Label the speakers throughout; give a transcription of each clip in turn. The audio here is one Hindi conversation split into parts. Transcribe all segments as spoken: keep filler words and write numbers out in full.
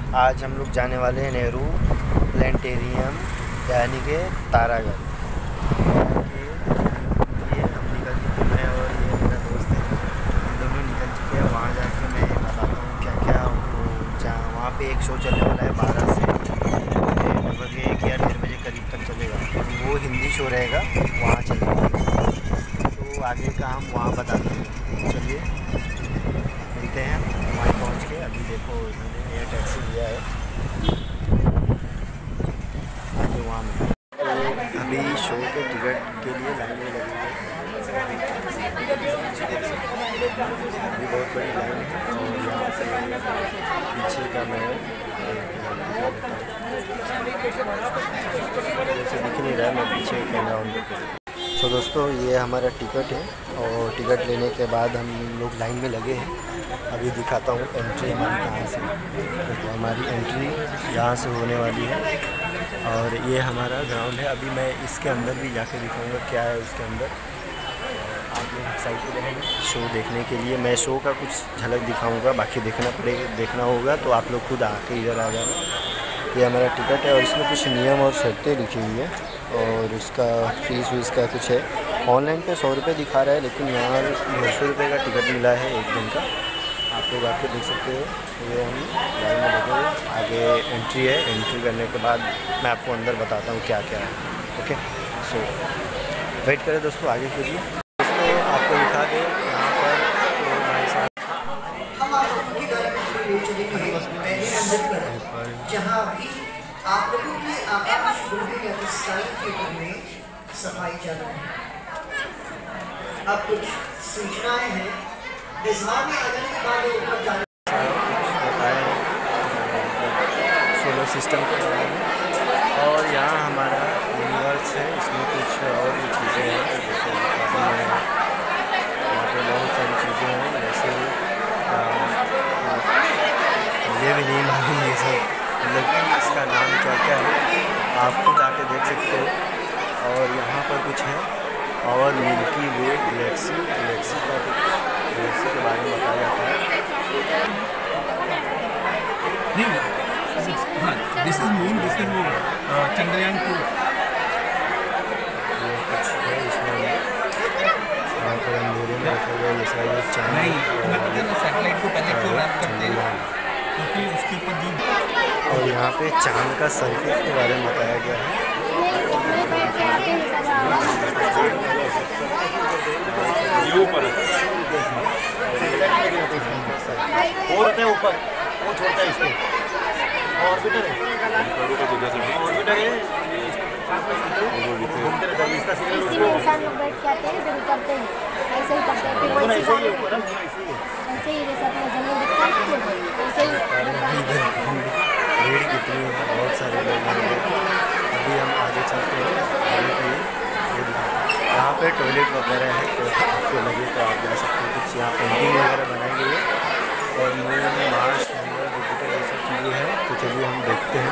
Speaker 1: आज हम लोग जाने वाले हैं नेहरू प्लानिटेरियम यानी कि तारागढ़। ये हम निकल चुके हैं और ये मेरा दोस्त है, हम दोनों निकल चुके हैं। वहाँ जाके मैं बताता हूँ क्या क्या जहाँ वहाँ पे एक शो चलने वाला है बारह से लगभग एक या डेढ़ बजे करीब तक चलेगा। वो हिंदी शो रहेगा, वहाँ चलेगा। तो आगे का हम वहाँ बताते हैं। चलिए मिलते हैं वहाँ पहुँच के। अभी देखो मैंने ये टैक्सी लिया है, आगे वहाँ मिलते हैं। तो अभी शो के टिकट के लिए लाइन में लगी है, अभी बहुत बड़ी लाइन है। और यहाँ से पीछे का मैं जैसे दिख नहीं रहा है, मैं पीछे कैमरा ऑन करके। सो so, दोस्तों ये हमारा टिकट है और टिकट लेने के बाद हम लोग लाइन में लगे हैं। अभी दिखाता हूँ एंट्री हमारी कहाँ से। तो हमारी एंट्री यहाँ से होने वाली है और ये हमारा ग्राउंड है। अभी मैं इसके अंदर भी जाके दिखाऊंगा क्या है उसके अंदर। आप लोग एक्साइटेड रहेंगे शो देखने के लिए। मैं शो का कुछ झलक दिखाऊंगा, बाकी देखना पड़ेगा, देखना होगा तो आप लोग खुद आके इधर आ जाना। ये हमारा टिकट है और इसमें कुछ नियम और शर्तें लिखी हुई है और इसका फीस वीस का कुछ है। ऑनलाइन पे सौ रुपये दिखा रहा है, लेकिन यहाँ डेढ़ सौ रुपये का टिकट मिला है एक दिन का। आप लोग आके देख सकते हो। ये हम लाइन में लगे, आगे एंट्री है। एंट्री करने के बाद मैं आपको अंदर बताता हूँ क्या क्या है। ओके, सो वेट करें दोस्तों आगे के लिए। दोस्तों आपको दिखा दें यहाँ पर हमारे साथ
Speaker 2: जहाँ भी आप लोगों की आकाश में सफाई चल रही है। अब कुछ सूचनाएं हैं में आने के बाद ऊपर जाने
Speaker 1: सोलर सिस्टम के बारे में। और यहाँ हमारा यूनिवर्स है, इसमें कुछ और भी चीज़ें हैं जैसे यहाँ पर बहुत सारी चीज़ें हैं। जैसे ये भी नहीं मालूम ये सब मतलब इसका नाम क्या क्या है, आप खुद आके देख सकते हो। और यहाँ पर कुछ है और मिल्की वे गैलेक्सी गैलेक्सी का कुछ गैलेक्सी के बारे में बताया जाता है।
Speaker 3: This is moon, this is Chandrayaan two.
Speaker 1: ये कुछ है इसमें, यहाँ पर अंधेरे में रखा गया जैसा ये चांद
Speaker 3: नहीं, सैटेलाइट को कनेक्ट करते हैं क्योंकि उसके ऊपर जो।
Speaker 1: और यहाँ पे चांद का सरफेस के बारे में बताया गया है।
Speaker 4: ऊपर और होता है, ऊपर वो छोड़ता है इसको। ऑर्बिटर है, ऑर्बिटर है घूमते रहता है। इसका सिग्नल उसको
Speaker 5: इंसान लोग बैठ के आते हैं फिर उतरते हैं, ऐसे ही करते हैं। फिर वही
Speaker 4: ऐसे ही ऊपर ऐसे ही
Speaker 5: ऐसे ही जैसे अपना जंगल दिखता है ऐसे ही
Speaker 1: भीड़ कितनी है, बहुत सारे लोग हैं। अभी हम आगे चलते हैं, आगे पे यहाँ पे टॉयलेट वगैरह है, तो आपको लगे तो आप जा सकते हो। कुछ यहाँ पेंटिंग वगैरह बनाई गई है और मून मार्स कैमरा जुपिटर ये सब चीज़ें हैं। तो चलिए हम देखते हैं।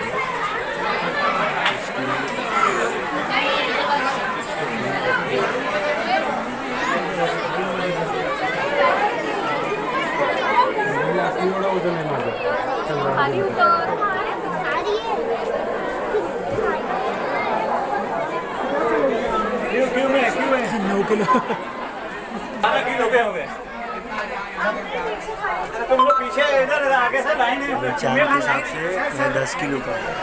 Speaker 4: क्यों में क्यों में नौ किलो बारह किलो पे हो गए। तुम लोग पीछे इधर आगे से लाइन है,
Speaker 1: चांद के हिसाब से दस किलो का है।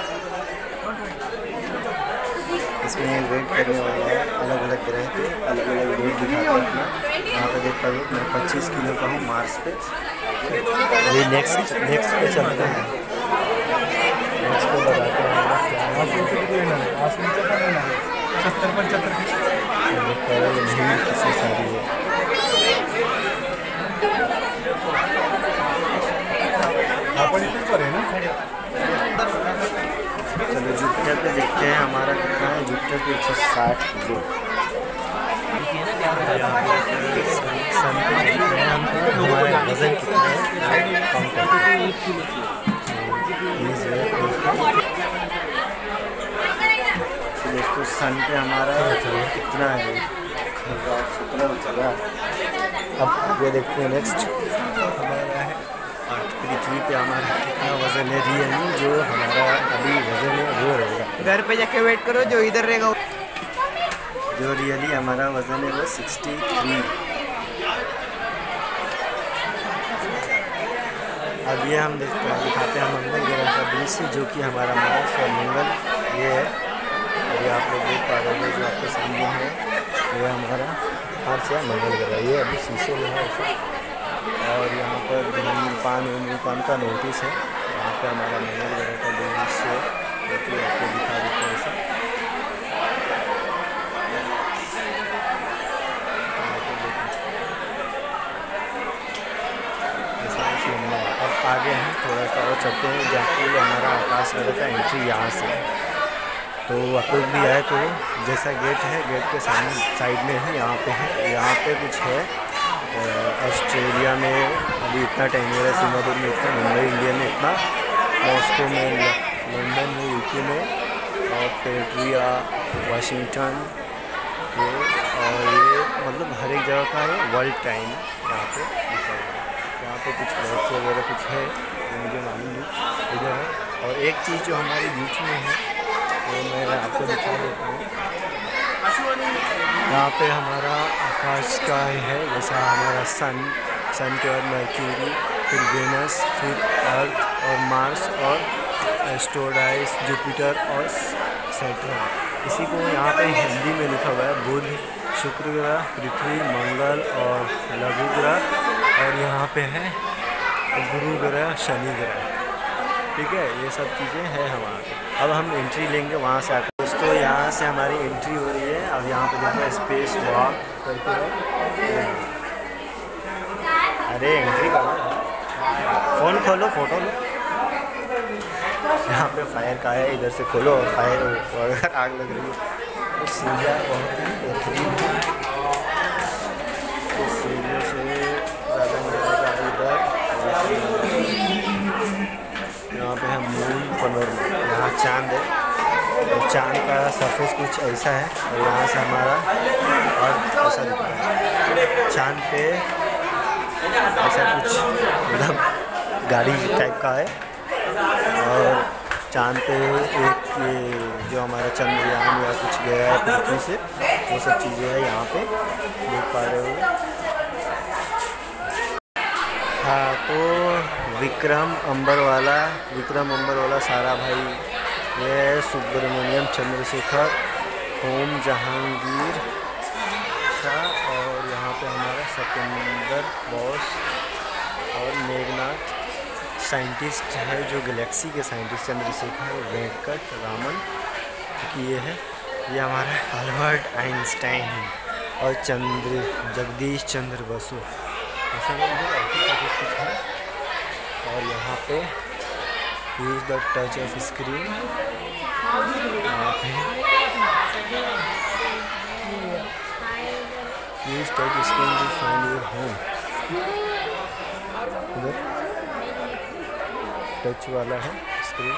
Speaker 1: इसमें वेट करने वाला है, अलग अलग तरह के अलग अलग वेट दिखाते हैं अपना। यहाँ पे देख पाइए मैं पच्चीस किलो का हूँ मार्स पे। ये नेक्स्ट नेक्स्ट पे चलते हैं, नेक्स्ट पे बताते हैं
Speaker 3: सत्तर पचहत्तर
Speaker 1: भीड़ कितनी सारी है। चलो जुपिटर पे देखते हैं हमारा कितना है। जुपिटर पे एक सौ साठ किलो। सन पे देखते हैं हम हमारा वजन कितना है, कम करते हैं। दोस्तों सन पे हमारा कितना है, सत्रह चला। अब ये देखते हैं नेक्स्ट हमारा है आठ पे। पृथ्वी पे हमारा कितना वज़न है रियली, जो हमारा अभी वज़न है वो रहेगा।
Speaker 3: घर पे जाके वेट करो, जो इधर रहेगा
Speaker 1: जो रियली हमारा वज़न है वो सिक्सटी थ्री। अब ये हम देखते हैं दिखाते हैं मंगल ग्रह का दृश्य, जो कि हमारा मार्स और मंगल ये है। ये आप लोग देख पा रहे हैं जो आपके सामने है, ये हमारा मार्स या मंगल ग्रह। ये अभी शीशे में है ऐसा, और यहाँ पर धूमपान धूमपान का नोटिस है। यहाँ पे हमारा मंगल ग्रह का दृश्य जो कि आपको दिखा देते हैं ऐसा। अब आगे हम थोड़ा सा और चलते हैं, जहाँ पे हमारा आकाश ग्रह का एंट्री यहाँ से। तो आप लोग भी आए तो जैसा गेट है, गेट के सामने साइड में ही यहाँ पे है। यहाँ पे कुछ है ऑस्ट्रेलिया में अभी इतना टाइम हो रहा है, सिंगापुर में इतना, मुंबई इंडिया में इतना, मॉस्को में, लंदन में, यूके में, और पेट्रिया, वाशिंगटन ये, और ये मतलब हर एक जगह का है वर्ल्ड टाइम यहाँ पे लिखा हुआ है। यहाँ पे कुछ बॉक्स वगैरह कुछ है जो मुझे मालूम नहीं इधर है। और एक चीज़ जो हमारे बीच में है वो मैं आपको दिखा देता हूँ। यहाँ पे हमारा आकाश का है, जैसा हमारा सन, सन के बाद मर्क्यूरी, फिर वेनस, फिर अर्थ और मार्स और एस्ट्रोडाइस, जुपिटर और सैटर्न। इसी को यहाँ पे हिंदी में लिखा हुआ है बुध, शुक्र ग्रह, पृथ्वी, मंगल और लघु ग्रह, और यहाँ पे है गुरु ग्रह, शनि ग्रह। ठीक है, ये सब चीज़ें हैं हमारे। अब हम एंट्री लेंगे वहाँ से आकर। दोस्तों यहाँ से हमारी एंट्री हो रही है। अब यहाँ पे देखो स्पेस वॉक करके है। अरे एंट्री करो, फ़ोन खोलो, फोटो लो। यहाँ पे फायर का है, इधर से खोलो और फायर अगर आग लग रही है तो सीधा बहुत ही बेहतरीन है। इस सीढ़ियों से ज़्यादा मिलेगा इधर। यहाँ पे हम मून पनोरमा, यहाँ चांद है, और चांद का सरफेस कुछ ऐसा है, और यहाँ से हमारा और ऐसा दिखता है। चांद पे ऐसा कुछ मतलब गाड़ी टाइप का है, और चांद पे एक ये जो हमारा चंद्रयान या कुछ गया है पृथ्वी से, वो सब चीज़ें हैं यहाँ पे देख पा रहे हो। हाँ, तो विक्रम अंबरवाला, विक्रम अंबरवाला सारा भाई, ये है सुब्रमण्यम चंद्रशेखर, होम जहांगीर शाह, और यहाँ पे हमारा सत्येंद्र बोस और मेघनाथ साइंटिस्ट है, जो गैलेक्सी के साइंटिस्ट चंद्रशेखर वेंकट रामन, क्योंकि ये है, ये हमारा अल्बर्ट आइंस्टाइन और चंद्र जगदीश चंद्र बसु, ऐसा कुछ है। और यहाँ पे use the touch of screen, यहाँ पे use touch screen to find your home, इधर टच वाला है स्क्रीन।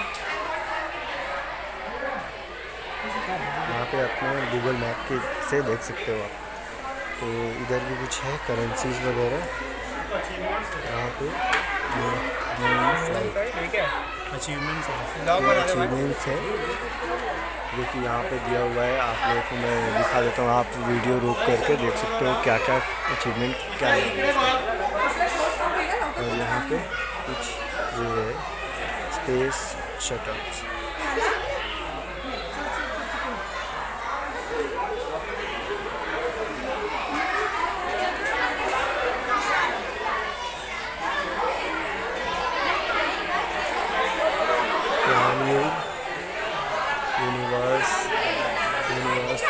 Speaker 1: यहाँ पे अपने गूगल मैप के से देख सकते हो आप। तो इधर भी कुछ है करेंसीज वगैरह, यहाँ पे अचीवमेंट्स अचीवमेंट्स है जो कि यहाँ पे दिया हुआ है। आप लोगों को मैं दिखा देता हूँ, आप वीडियो रोक करके देख सकते हो क्या क्या अचीवमेंट क्या है। और यहाँ पे कुछ जो है स्पेस शटल्स, यूनिवर्स यूनिवर्स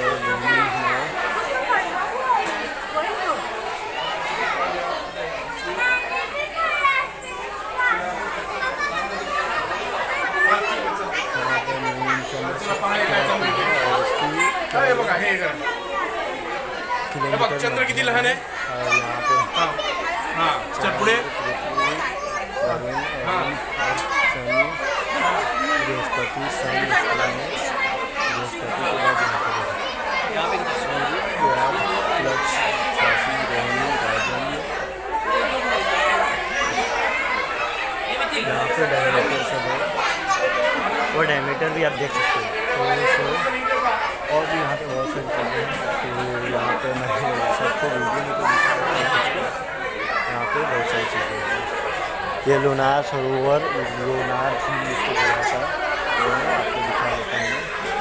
Speaker 6: चंद्र किती लहान आहे?
Speaker 1: हाँ
Speaker 6: हाँ चल पुढे।
Speaker 1: बृहस्पति सन बृहस्पति के बाद यहाँ पे सूर्य लक्ष्य शासी रोहिणी राजन यहाँ पे डायमीटर सब है, वो डायमीटर भी आप देख सकते हो। तो सो और भी यहाँ पे बहुत सारी चीज़ें हैं। तो यहाँ पे मैं सबको वीडियो में तो दिखा रहा हूँ, यहाँ पे बहुत सारी चीज़ें हैं। ये लोनार सरोवर, लोनार झील इसको बोला था, वो मैं आपको दिखा देता हूँ।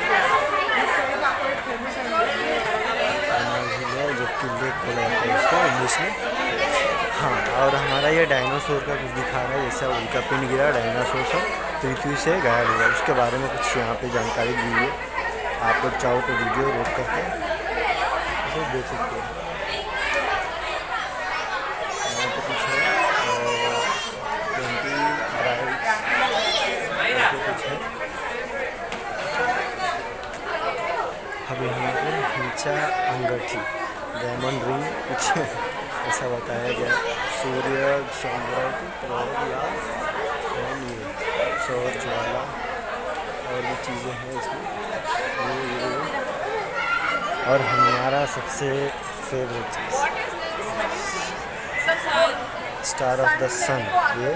Speaker 1: लोनार झील है जो कि लेक बोला जाता है इसको इंग्लिश में। हाँ, और हमारा ये डायनासोर का कुछ दिखा रहा है, जैसा उनका पिंड गिरा डायनासोर सब पृथ्वी से गायब हुआ, उसके बारे में कुछ यहाँ पे जानकारी दी है। आप लोग चाहो तो वीडियो रोक करके तो देख सकते हैं। यहाँ पे कुछ है और ट्वेंटी ड्राइव कुछ है। अभी यहाँ पे हिंचा अंगठी डायमंड रिंग कुछ ऐसा बताया गया। सूर्य सम्राट या सौर ज्वाला और भी चीज़ें हैं इसमें। ये ये और हमारा सबसे फेवरेट चीज़ स्टार ऑफ द सन, ये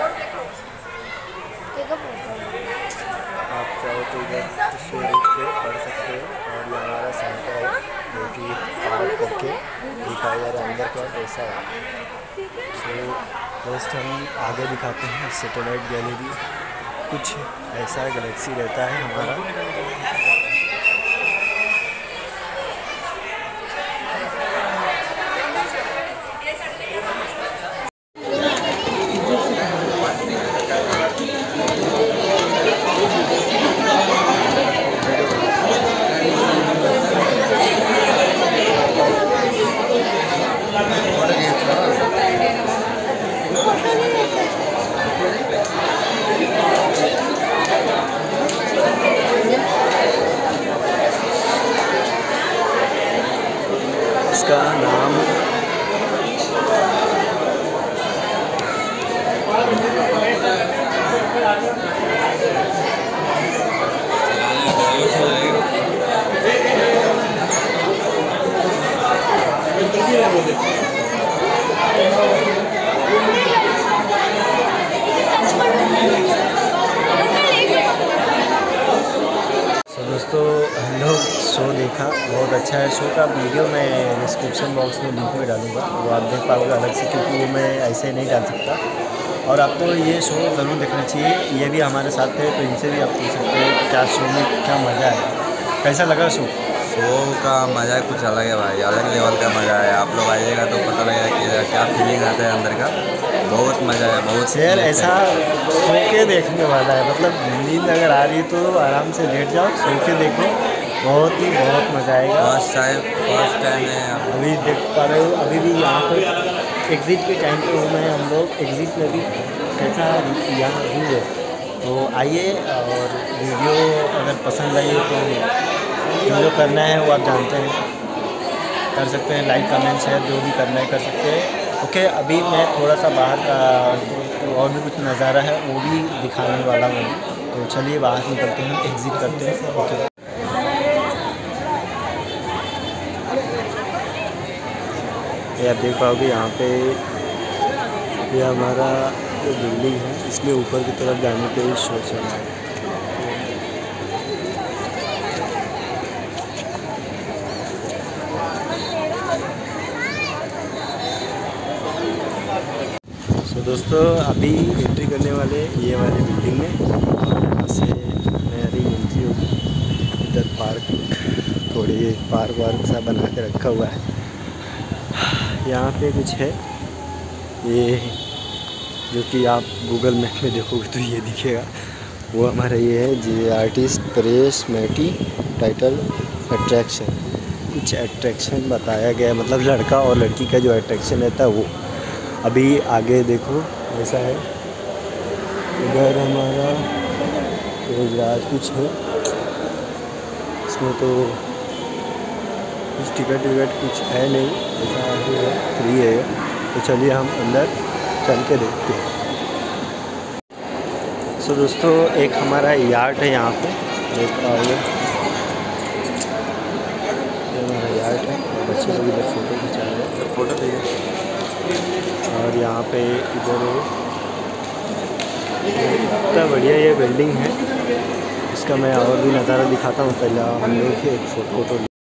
Speaker 1: आप चाहो तो इधर से रुक के पढ़ सकते हो। और ये हमारा सेंटर है जो कि पार्क करके दिखाया जा रहा है अंदर का कैसा है। तो जस्ट हम आगे दिखाते हैं सैटेलाइट गैलरी, कुछ ऐसा गैलेक्सी रहता है हमारा। इसका नाम दोस्तों हम लोग शो देखा, बहुत अच्छा है शो का। वीडियो मैं डिस्क्रिप्शन बॉक्स में लिंक में डालूंगा, वो आप देख पाओगे अलग से, क्योंकि वो मैं ऐसे नहीं डाल सकता। और आपको ये शो ज़रूर देखना चाहिए। ये भी हमारे साथ थे तो इनसे भी आप पूछ सकते हैं क्या शो में क्या मज़ा है, कैसा लगा शो।
Speaker 7: शो का मज़ा कुछ अलग है भाई, अलग लेवल का मज़ा है। आप लोग आइएगा तो पता लगेगा कि क्या फीलिंग आता है अंदर का। बहुत मज़ा है, बहुत
Speaker 1: यार ऐसा सो के देखने वाला है, मतलब नींद अगर आ रही है तो आराम से लेट जाओ, सो के देखो, बहुत ही बहुत मज़ा आएगा।
Speaker 7: फर्स्ट टाइम फर्स्ट टाइम है,
Speaker 1: अभी देख पा रहे हो, अभी भी यहाँ पर एग्ज़िट के टाइम पे हूँ मैं। हम लोग एग्ज़िट में भी कैसा यहाँ व्यू है, तो आइए और वीडियो अगर पसंद आई तो जो जो करना है वो आप जानते हैं, कर सकते हैं। लाइक कमेंट शेयर जो भी करना है कर सकते हैं। ओके, अभी मैं थोड़ा सा बाहर का तो और भी कुछ नज़ारा है वो भी दिखाने वाला हूँ, तो चलिए बाहर निकलते हैं, हम एग्ज़िट करते हैं। ओके, ये आप देख पाओगे यहाँ पे ये हमारा जो बिल्डिंग है, इसमें ऊपर की तरफ जाने के लिए शो चल रहा है। तो दोस्तों अभी एंट्री करने वाले ये वाले बिल्डिंग में, यहाँ से मेरी एंट्री होगी। इधर पार्क, थोड़ी पार्क वार्क सा बना के रखा हुआ है। यहाँ पे कुछ है ये जो कि आप गूगल मैप में देखोगे तो ये दिखेगा, वो हमारा ये है जी आर्टिस्ट प्रेस मैटी टाइटल अट्रैक्शन। कुछ अट्रैक्शन बताया गया है, मतलब लड़का और लड़की का जो अट्रैक्शन रहता है वो। अभी आगे देखो ऐसा है, इधर हमारा रोजराज कुछ है, इसमें तो कुछ टिकट विकट कुछ है नहीं, ऐसा है फ्री है। तो चलिए हम अंदर चल के देखते हैं। सो दोस्तों एक हमारा यार्ड है यहाँ पे, देख पाओगे ये हमारा यार्ड है। बच्चे लोग इधर फ़ोटो खिंचा रहे हैं, फोटो देखिए। और यहाँ पे इधर इतना बढ़िया ये बिल्डिंग है, इसका मैं और भी नज़ारा दिखाता हूँ। पहले हम लोग एक फ़ोटो